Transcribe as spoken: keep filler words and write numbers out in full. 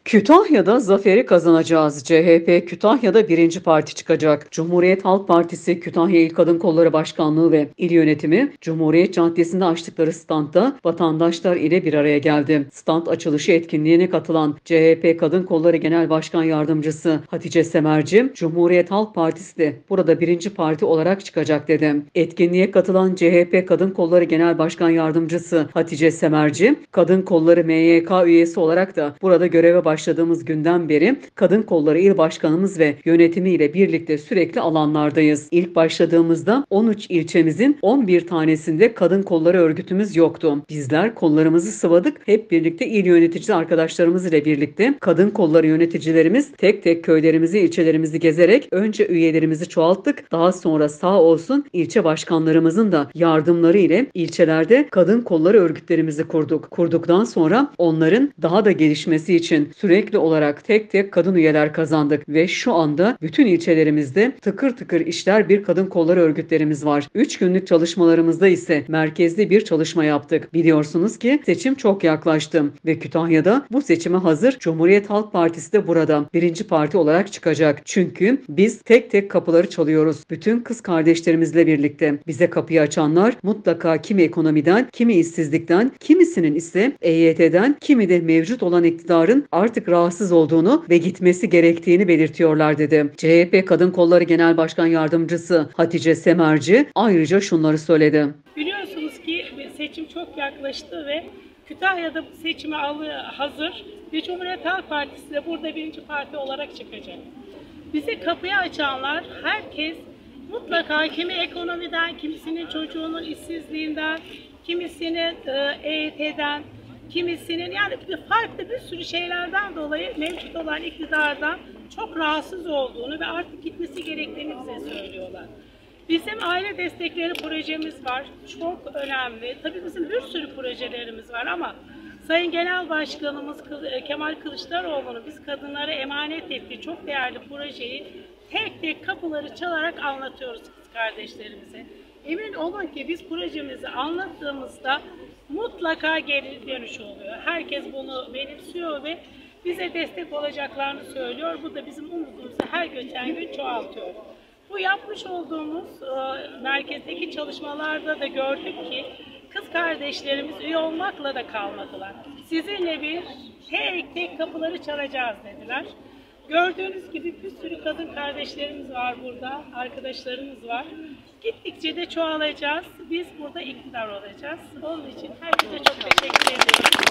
Kütahya'da zaferi kazanacağız. C H P Kütahya'da birinci parti çıkacak. Cumhuriyet Halk Partisi Kütahya İl Kadın Kolları Başkanlığı ve İl Yönetimi Cumhuriyet Caddesi'nde açtıkları standta vatandaşlar ile bir araya geldi. Stand açılışı etkinliğine katılan C H P Kadın Kolları Genel Başkan Yardımcısı Hatice Semerci, Cumhuriyet Halk Partisi de burada birinci parti olarak çıkacak dedi. Etkinliğe katılan C H P Kadın Kolları Genel Başkan Yardımcısı Hatice Semerci, Kadın Kolları M Y K üyesi olarak da burada göreve başladığımız günden beri Kadın Kolları İl Başkanımız ve yönetimiyle birlikte sürekli alanlardayız. İlk başladığımızda on üç ilçemizin on bir tanesinde kadın kolları örgütümüz yoktu. Bizler kollarımızı sıvadık. Hep birlikte il yönetici arkadaşlarımız ile birlikte kadın kolları yöneticilerimiz tek tek köylerimizi, ilçelerimizi gezerek önce üyelerimizi çoğalttık. Daha sonra sağ olsun ilçe başkanlarımızın da yardımları ile ilçelerde kadın kolları örgütlerimizi kurduk. Kurduktan sonra onların daha da gelişmesi için sürekli olarak tek tek kadın üyeler kazandık ve şu anda bütün ilçelerimizde tıkır tıkır işler bir kadın kolları örgütlerimiz var. üç günlük çalışmalarımızda ise merkezli bir çalışma yaptık. Biliyorsunuz ki seçim çok yaklaştı ve Kütahya'da bu seçime hazır. Cumhuriyet Halk Partisi de burada birinci parti olarak çıkacak. Çünkü biz tek tek kapıları çalıyoruz. Bütün kız kardeşlerimizle birlikte bize kapıyı açanlar mutlaka kimi ekonomiden, kimi işsizlikten, kimisinin ise E Y T'den, kimi de mevcut olan iktidarın artık rahatsız olduğunu ve gitmesi gerektiğini belirtiyorlar dedi. C H P Kadın Kolları Genel Başkan Yardımcısı Hatice Semerci ayrıca şunları söyledi. Biliyorsunuz ki seçim çok yaklaştı ve Kütahya'da bu seçime hazır ve Cumhuriyet Halk Partisi de burada birinci parti olarak çıkacak. Bize kapıyı açanlar herkes mutlaka kimi ekonomiden, kimisinin çocuğunun işsizliğinden, kimisinin E Y T'den, kimisinin yani farklı bir sürü şeylerden dolayı mevcut olan iktidardan çok rahatsız olduğunu ve artık gitmesi gerektiğini bize söylüyorlar. Bizim aile destekleri projemiz var. Çok önemli. Tabii bizim bir sürü projelerimiz var ama Sayın Genel Başkanımız Kemal Kılıçdaroğlu'nun biz kadınlara emanet ettiği çok değerli projeyi tek tek kapıları çalarak anlatıyoruz kız kardeşlerimize. Emin olun ki biz projemizi anlattığımızda mutlaka geri dönüş oluyor. Herkes bunu benimsiyor ve bize destek olacaklarını söylüyor. Bu da bizim umudumuzu her geçen gün çoğaltıyor. Bu yapmış olduğumuz e, merkezdeki çalışmalarda da gördük ki kız kardeşlerimiz üye olmakla da kalmadılar. Sizinle bir tek tek kapıları çalacağız dediler. Gördüğünüz gibi bir sürü kadın kardeşlerimiz var burada, arkadaşlarımız var. Gittikçe de çoğalacağız. Biz burada iktidar olacağız. Onun için herkese çok teşekkür ediyorum.